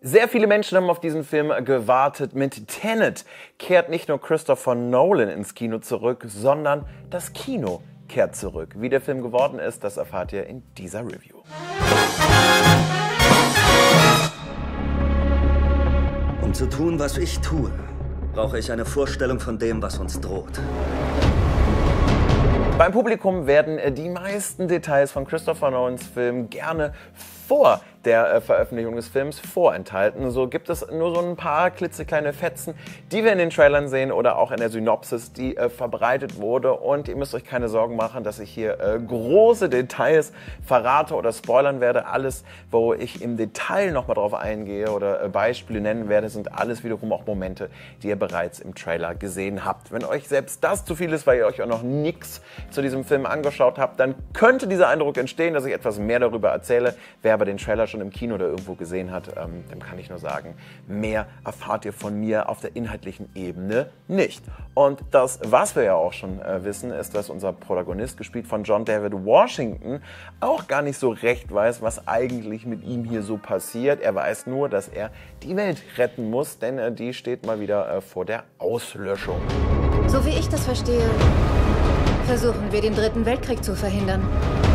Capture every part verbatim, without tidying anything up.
Sehr viele Menschen haben auf diesen Film gewartet. Mit Tenet kehrt nicht nur Christopher Nolan ins Kino zurück, sondern das Kino kehrt zurück. Wie der Film geworden ist, das erfahrt ihr in dieser Review. Um zu tun, was ich tue, brauche ich eine Vorstellung von dem, was uns droht. Beim Publikum werden die meisten Details von Christopher Nolans Film gerne vor der Veröffentlichung des Films vorenthalten. So gibt es nur so ein paar klitzekleine Fetzen, die wir in den Trailern sehen oder auch in der Synopsis, die äh, verbreitet wurde. Und ihr müsst euch keine Sorgen machen, dass ich hier äh, große Details verrate oder spoilern werde. Alles, wo ich im Detail nochmal drauf eingehe oder äh, Beispiele nennen werde, sind alles wiederum auch Momente, die ihr bereits im Trailer gesehen habt. Wenn euch selbst das zu viel ist, weil ihr euch auch noch nichts zu diesem Film angeschaut habt, dann könnte dieser Eindruck entstehen, dass ich etwas mehr darüber erzähle. Wer aber den Trailer schon im Kino oder irgendwo gesehen hat, ähm, dem kann ich nur sagen, mehr erfahrt ihr von mir auf der inhaltlichen Ebene nicht. Und das, was wir ja auch schon äh, wissen, ist, dass unser Protagonist, gespielt von John David Washington, auch gar nicht so recht weiß, was eigentlich mit ihm hier so passiert. Er weiß nur, dass er die Welt retten muss, denn äh, die steht mal wieder äh, vor der Auslöschung. So wie ich das verstehe, versuchen wir, den Dritten Weltkrieg zu verhindern.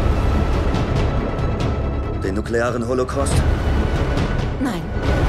Den nuklearen Holocaust? Nein.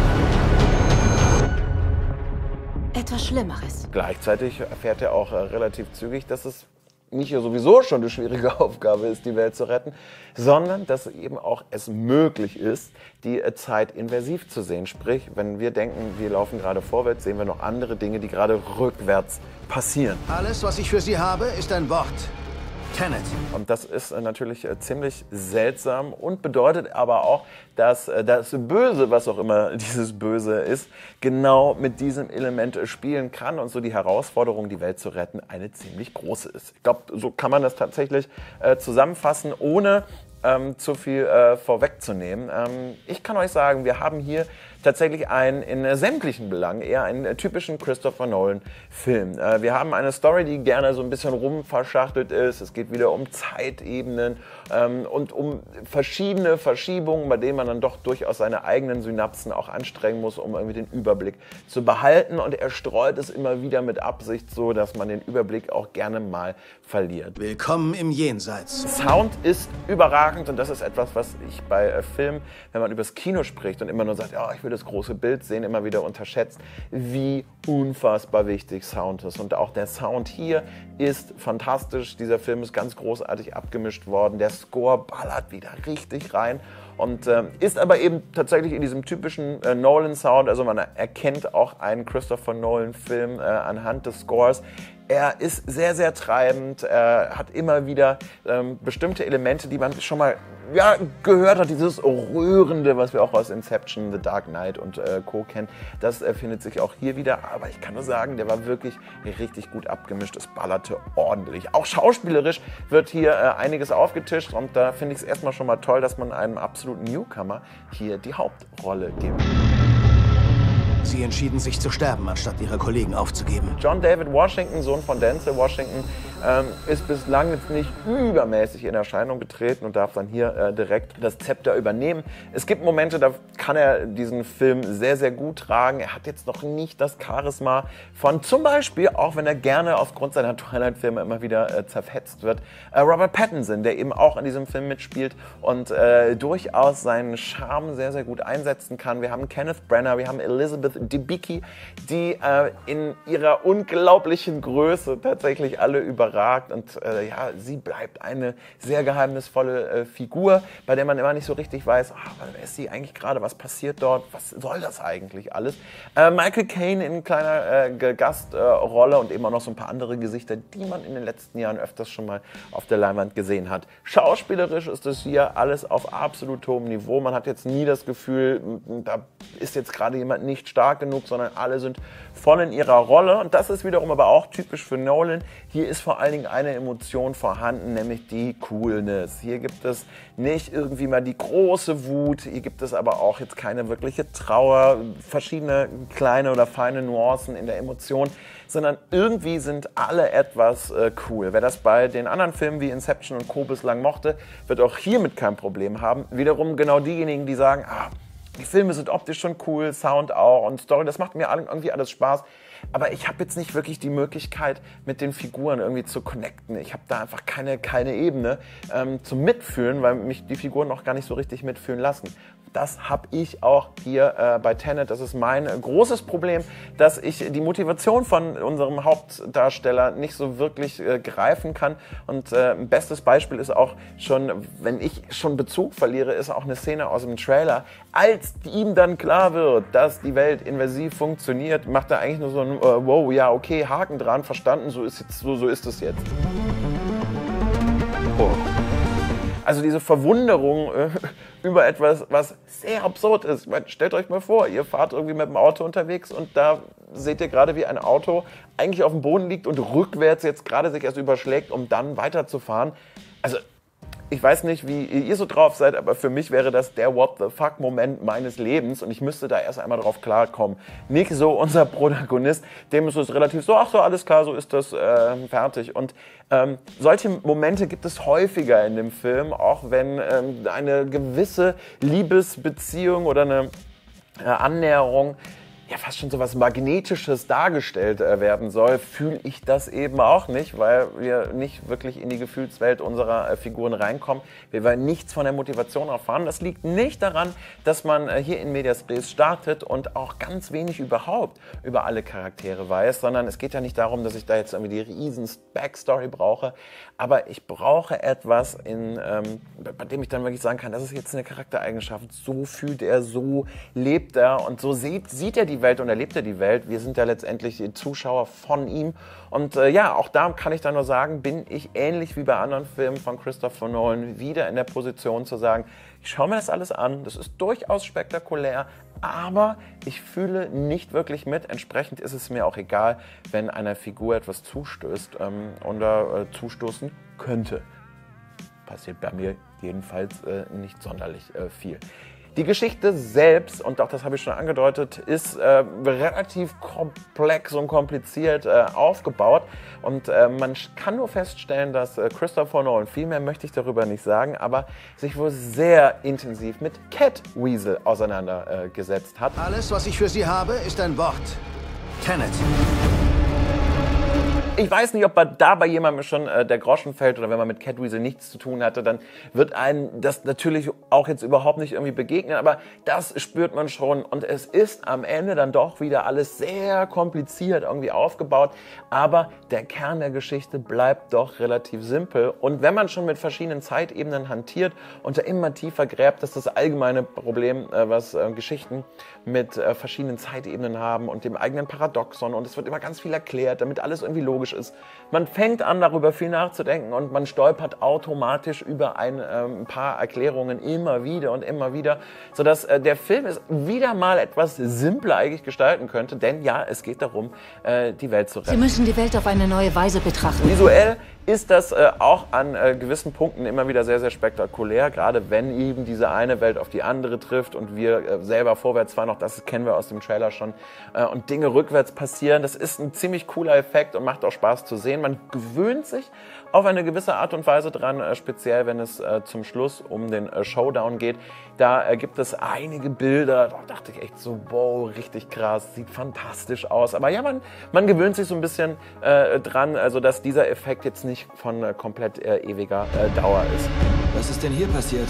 Etwas Schlimmeres. Gleichzeitig erfährt er auch äh, relativ zügig, dass es nicht sowieso schon eine schwierige Aufgabe ist, die Welt zu retten, sondern dass eben auch es möglich ist, die äh, Zeit inversiv zu sehen. Sprich, wenn wir denken, wir laufen gerade vorwärts, sehen wir noch andere Dinge, die gerade rückwärts passieren. Alles, was ich für Sie habe, ist ein Wort. Tenet. Und das ist natürlich ziemlich seltsam und bedeutet aber auch, dass das Böse, was auch immer dieses Böse ist, genau mit diesem Element spielen kann und so die Herausforderung, die Welt zu retten, eine ziemlich große ist. Ich glaube, so kann man das tatsächlich äh, zusammenfassen, ohne ähm, zu viel äh, vorwegzunehmen. Ähm, ich kann euch sagen, wir haben hier tatsächlich einen in äh, sämtlichen Belangen eher einen äh, typischen Christopher Nolan Film. Äh, wir haben eine Story, die gerne so ein bisschen rumverschachtelt ist. Es geht wieder um Zeitebenen ähm, und um verschiedene Verschiebungen, bei denen man dann doch durchaus seine eigenen Synapsen auch anstrengen muss, um irgendwie den Überblick zu behalten. Und er streut es immer wieder mit Absicht so, dass man den Überblick auch gerne mal verliert. Willkommen im Jenseits. Sound ist überragend und das ist etwas, was ich bei äh, Filmen, wenn man über das Kino spricht und immer nur sagt, ja, ich will das große Bild sehen, immer wieder unterschätzt, wie unfassbar wichtig Sound ist. Und auch der Sound hier ist fantastisch. Dieser Film ist ganz großartig abgemischt worden. Der Score ballert wieder richtig rein. Und äh, ist aber eben tatsächlich in diesem typischen äh, Nolan-Sound, also man erkennt auch einen Christopher Nolan-Film äh, anhand des Scores. Er ist sehr, sehr treibend, er hat immer wieder ähm, bestimmte Elemente, die man schon mal ja, gehört hat, dieses Rührende, was wir auch aus Inception, The Dark Knight und äh, Co. kennen, das äh, findet sich auch hier wieder, aber ich kann nur sagen, der war wirklich richtig gut abgemischt, es ballerte ordentlich. Auch schauspielerisch wird hier äh, einiges aufgetischt und da finde ich es erstmal schon mal toll, dass man einem absoluten Newcomer hier die Hauptrolle gibt. Sie entschieden sich zu sterben, anstatt Ihre Kollegen aufzugeben. John David Washington, Sohn von Denzel Washington, ähm, ist bislang jetzt nicht übermäßig in Erscheinung getreten und darf dann hier äh, direkt das Zepter übernehmen. Es gibt Momente, da kann er diesen Film sehr, sehr gut tragen. Er hat jetzt noch nicht das Charisma von zum Beispiel, auch wenn er gerne aufgrund seiner Twilight-Filme immer wieder äh, zerfetzt wird, äh, Robert Pattinson, der eben auch in diesem Film mitspielt und äh, durchaus seinen Charme sehr, sehr gut einsetzen kann. Wir haben Kenneth Branagh, wir haben Elizabeth Debicki, die äh, in ihrer unglaublichen Größe tatsächlich alle überragt und äh, ja, sie bleibt eine sehr geheimnisvolle äh, Figur, bei der man immer nicht so richtig weiß, ah, wer ist sie eigentlich gerade, was passiert dort, was soll das eigentlich alles? Äh, Michael Caine in kleiner äh, Gastrolle äh, und eben auch noch so ein paar andere Gesichter, die man in den letzten Jahren öfters schon mal auf der Leinwand gesehen hat. Schauspielerisch ist es hier alles auf absolut hohem Niveau. Man hat jetzt nie das Gefühl, da ist jetzt gerade jemand nicht stark genug, sondern alle sind voll in ihrer Rolle. Und das ist wiederum aber auch typisch für Nolan. Hier ist vor allen Dingen eine Emotion vorhanden, nämlich die Coolness. Hier gibt es nicht irgendwie mal die große Wut, hier gibt es aber auch jetzt keine wirkliche Trauer, verschiedene kleine oder feine Nuancen in der Emotion, sondern irgendwie sind alle etwas äh, cool. Wer das bei den anderen Filmen wie Inception und Co. bislang mochte, wird auch hiermit kein Problem haben. Wiederum genau diejenigen, die sagen, ah, die Filme sind optisch schon cool, Sound auch und Story, das macht mir irgendwie alles Spaß. Aber ich habe jetzt nicht wirklich die Möglichkeit, mit den Figuren irgendwie zu connecten. Ich habe da einfach keine, keine Ebene ähm, zum Mitfühlen, weil mich die Figuren noch gar nicht so richtig mitfühlen lassen. Das habe ich auch hier äh, bei Tenet. Das ist mein äh, großes Problem, dass ich die Motivation von unserem Hauptdarsteller nicht so wirklich äh, greifen kann. Und äh, ein bestes Beispiel ist auch schon, wenn ich schon Bezug verliere, ist auch eine Szene aus dem Trailer. Als ihm dann klar wird, dass die Welt invasiv funktioniert, macht er eigentlich nur so ein äh, wow, ja, okay, Haken dran, verstanden, so ist, jetzt, so, so ist es jetzt. Oh. Also diese Verwunderung äh, über etwas, was sehr absurd ist. Meine, stellt euch mal vor, ihr fahrt irgendwie mit dem Auto unterwegs und da seht ihr gerade, wie ein Auto eigentlich auf dem Boden liegt und rückwärts jetzt gerade sich erst überschlägt, um dann weiterzufahren. Also ich weiß nicht, wie ihr so drauf seid, aber für mich wäre das der What-the-fuck-Moment meines Lebens und ich müsste da erst einmal drauf klarkommen. Nicht so unser Protagonist, dem ist es relativ so, ach so, alles klar, so ist das, äh, fertig. Und ähm, solche Momente gibt es häufiger in dem Film, auch wenn ähm, eine gewisse Liebesbeziehung oder eine äh, Annäherung ja fast schon so was Magnetisches dargestellt äh, werden soll, fühle ich das eben auch nicht, weil wir nicht wirklich in die Gefühlswelt unserer äh, Figuren reinkommen. Wir werden nichts von der Motivation erfahren. Das liegt nicht daran, dass man äh, hier in Medias Res startet und auch ganz wenig überhaupt über alle Charaktere weiß, sondern es geht ja nicht darum, dass ich da jetzt irgendwie die riesen Backstory brauche, aber ich brauche etwas, in, ähm, bei dem ich dann wirklich sagen kann, das ist jetzt eine Charaktereigenschaft, so fühlt er, so lebt er und so sieht, sieht er die Welt und erlebt er die Welt. Wir sind ja letztendlich die Zuschauer von ihm. Und äh, ja, auch da kann ich dann nur sagen, bin ich ähnlich wie bei anderen Filmen von Christopher Nolan wieder in der Position zu sagen, ich schaue mir das alles an, das ist durchaus spektakulär, aber ich fühle nicht wirklich mit. Entsprechend ist es mir auch egal, wenn einer Figur etwas zustößt ähm, oder äh, zustoßen könnte. Passiert bei mir jedenfalls äh, nicht sonderlich äh, viel. Die Geschichte selbst, und auch das habe ich schon angedeutet, ist äh, relativ komplex und kompliziert äh, aufgebaut. Und äh, man kann nur feststellen, dass äh, Christopher Nolan, viel mehr möchte ich darüber nicht sagen, aber sich wohl sehr intensiv mit Catweasel auseinandergesetzt äh, hat. Alles, was ich für Sie habe, ist ein Wort. Tenet. Ich weiß nicht, ob da bei jemandem schon äh, der Groschen fällt oder wenn man mit Catweasel nichts zu tun hatte, dann wird einem das natürlich auch jetzt überhaupt nicht irgendwie begegnen, aber das spürt man schon und es ist am Ende dann doch wieder alles sehr kompliziert irgendwie aufgebaut, aber der Kern der Geschichte bleibt doch relativ simpel und wenn man schon mit verschiedenen Zeitebenen hantiert und da immer tiefer gräbt, das ist das allgemeine Problem, äh, was äh, Geschichten mit äh, verschiedenen Zeitebenen haben und dem eigenen Paradoxon und es wird immer ganz viel erklärt, damit alles irgendwie logisch ist. Man fängt an, darüber viel nachzudenken und man stolpert automatisch über ein, äh, ein paar Erklärungen immer wieder und immer wieder, sodass äh, der Film es wieder mal etwas simpler eigentlich gestalten könnte, denn ja, es geht darum, äh, die Welt zu retten. Sie müssen die Welt auf eine neue Weise betrachten. Visuell ist das äh, auch an äh, gewissen Punkten immer wieder sehr, sehr spektakulär, gerade wenn eben diese eine Welt auf die andere trifft und wir äh, selber vorwärts fahren, auch das kennen wir aus dem Trailer schon, äh, und Dinge rückwärts passieren. Das ist ein ziemlich cooler Effekt und macht auch Spaß zu sehen. Man gewöhnt sich auf eine gewisse Art und Weise dran, äh, speziell wenn es äh, zum Schluss um den äh, Showdown geht. Da äh, gibt es einige Bilder, da dachte ich echt so, wow, richtig krass, sieht fantastisch aus. Aber ja, man, man gewöhnt sich so ein bisschen äh, dran, also dass dieser Effekt jetzt nicht von äh, komplett äh, ewiger äh, Dauer ist. Was ist denn hier passiert?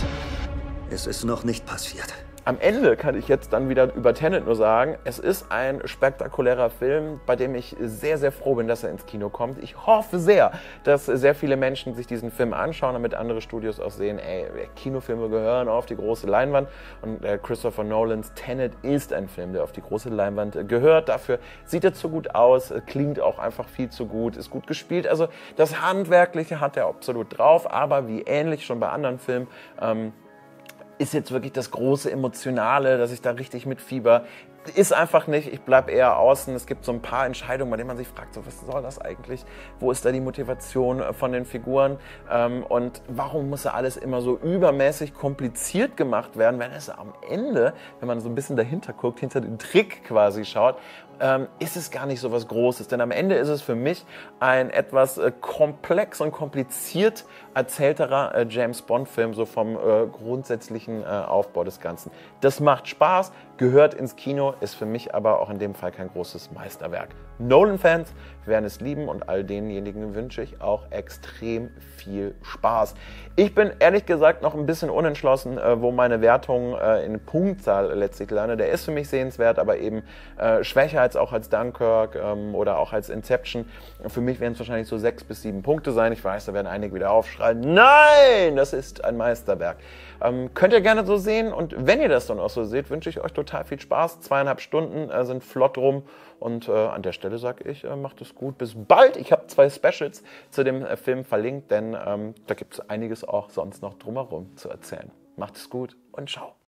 Es ist noch nicht passiert. Am Ende kann ich jetzt dann wieder über Tenet nur sagen, es ist ein spektakulärer Film, bei dem ich sehr, sehr froh bin, dass er ins Kino kommt. Ich hoffe sehr, dass sehr viele Menschen sich diesen Film anschauen, damit andere Studios auch sehen, ey, Kinofilme gehören auf die große Leinwand. Und äh, Christopher Nolans Tenet ist ein Film, der auf die große Leinwand äh, gehört. Dafür sieht er zu gut aus, äh, klingt auch einfach viel zu gut, ist gut gespielt. Also das Handwerkliche hat er absolut drauf, aber wie ähnlich schon bei anderen Filmen, ähm, ist jetzt wirklich das große Emotionale, dass ich da richtig mitfieber. Ist einfach nicht, ich bleibe eher außen. Es gibt so ein paar Entscheidungen, bei denen man sich fragt, so, was soll das eigentlich? Wo ist da die Motivation von den Figuren? Ähm, und warum muss da alles immer so übermäßig kompliziert gemacht werden, wenn es am Ende, wenn man so ein bisschen dahinter guckt, hinter den Trick quasi schaut, ähm, ist es gar nicht so was Großes. Denn am Ende ist es für mich ein etwas äh, komplex und kompliziert erzählterer äh, James-Bond-Film, so vom äh, grundsätzlichen geschichtlichen äh, Aufbau des Ganzen. Das macht Spaß, gehört ins Kino, ist für mich aber auch in dem Fall kein großes Meisterwerk. Nolan-Fans werden es lieben und all denjenigen wünsche ich auch extrem viel Spaß. Ich bin ehrlich gesagt noch ein bisschen unentschlossen, äh, wo meine Wertung äh, in Punktzahl letztlich landet. Der ist für mich sehenswert, aber eben äh, schwächer als auch als Dunkirk ähm, oder auch als Inception. Für mich werden es wahrscheinlich so sechs bis sieben Punkte sein. Ich weiß, da werden einige wieder aufschreien. Nein, das ist ein Meisterwerk. Ähm, könnt ihr gerne so sehen und wenn ihr das dann auch so seht, wünsche ich euch total viel Spaß. Zweieinhalb Stunden äh, sind flott rum und äh, an der Stelle sage ich, äh, macht es gut. Bis bald. Ich habe zwei Specials zu dem äh, Film verlinkt, denn ähm, da gibt es einiges auch sonst noch drumherum zu erzählen. Macht es gut und ciao.